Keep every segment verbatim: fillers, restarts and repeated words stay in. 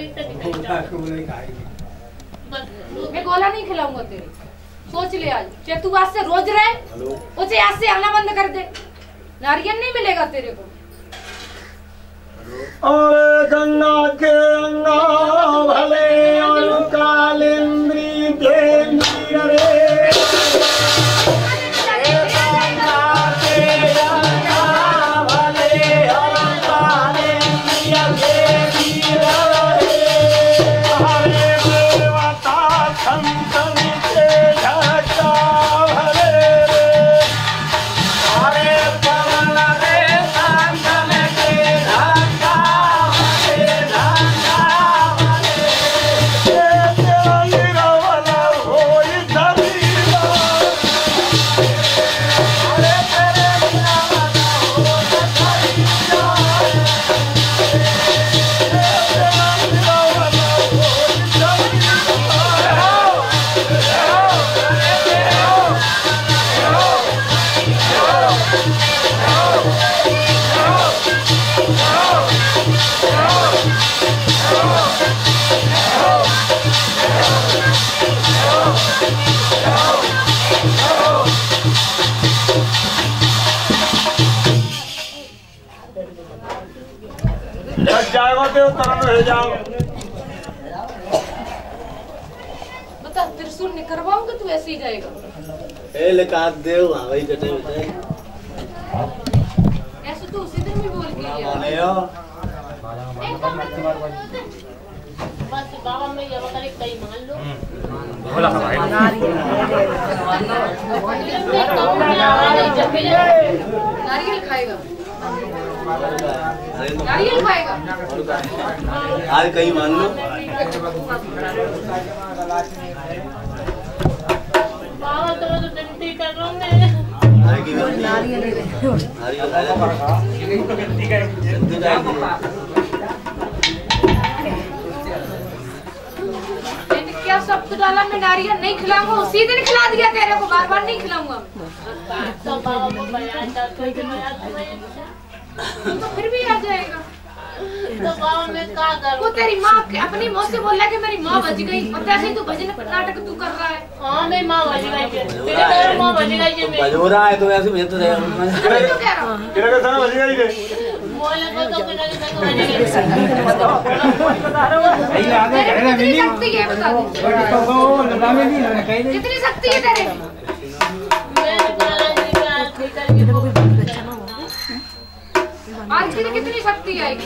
मैं गोला नहीं खिलाऊंगा तेरे, सोच ले आज। चाहे तू आज से रोज रहे, उसे आज से आना बंद कर दे, नारियल नहीं मिलेगा तेरे को। और गंगा के अंगा भले और कालेंद्री देंद्री रे जाएगा तो तरन रह जाओ। बता त्रिशूल नहीं करवाऊंगा, तू ऐसे ही जाएगा। ए लेका दे वहां वही कटे बचे ऐसे तो उसी दिन भी बोल के गया माने हो बस बाबा में ये बता कहीं मान लो बोला भाई नारियल खाएगा, नारियल खाएगा आज कहीं मान लो बाबा तो तो गिनती कर रहा हूं मैं नारियल क्या सब तो डाला, मैं नारियल नहीं खिलाऊंगा, उसी दिन खिला दिया तेरे को, बार बार नहीं खिलाऊंगा। तो बाबा को बयान था कोई तो तो फिर भी आ जाएगा। तो बाबा मैं क्या करूं? वो तेरी माँ अपनी माँ से बोल रहा है कि मेरी माँ बच गई, और ऐसे ही तू भजन नाटक तू कर रहा है। हाँ मेरी माँ बच गई, तेरे तो माँ बच गई है। बज हो रहा है तो ऐसे मुझे तो रहेगा मैं तो कह रहा हूँ किरा के साथ बज गई रे बोले को तो किरा के साथ बच गई। कितनी शक्ति है बता दे, कितनी शक्ति है तेरे? मैं बालाजी का आरती करके आज की कितनी शक्ति आएगी?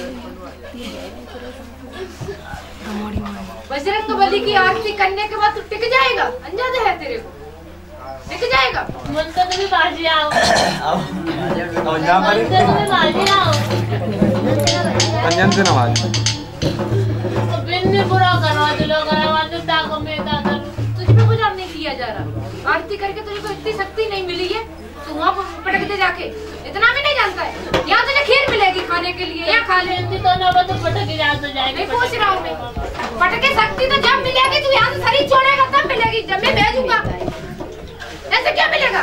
बजरंग बली की आरती करने के बाद तू टिक जाएगा, अंदाजा है तेरे को, टिक जाएगा। मन तो तुम्हें बाजी आओ, आओ आओ जा मन पर तो तुम्हें बाजी आओ, पंजन से नवाज तो बिन ने बुरा करवा दो, लोग करवा दो ताको में का करूं। तुझ पे गुजार नहीं किया जा रहा, आरती करके तुझे को इतनी शक्ति नहीं मिली है, तू वहाँ पटक दे जाके, इतना भी नहीं जानता है। यहाँ तुझे खीर मिलेगी खाने के लिए, यहाँ खा ले। बिन तो ना तो पटक जा तो जाएगी। मैं पूछ रहा हूँ, मैं पटके शक्ति तो जब मिलेगी, तू यहाँ से शरीर छोड़ेगा तब मिलेगी, जब मैं भेजूंगा। ऐसे क्या मिलेगा?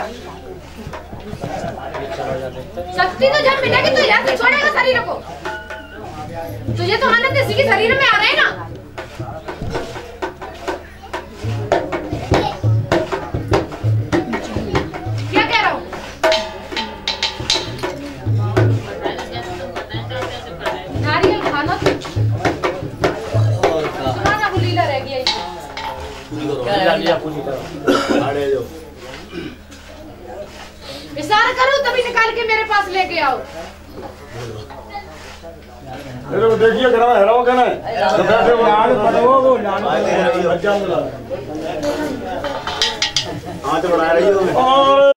शक्ति तो जब मिलेगी तो यहाँ से छोड़ेगा शरीर को। तुझे तो आनंद इसी के शरीर में आ रहे हैं ना। क्या कह रहा हूँ? नारियल खाना तो सुनाना बुलीला रह गया इसे। अरे जो इशारा करो तभी निकाल के मेरे पास लेके आओ। अरे देखिए घर में हेराओ क्या है तो कैसे वो लाल पड़ो वो लाल बच्चा वाला हाथ बढ़ा रही हो।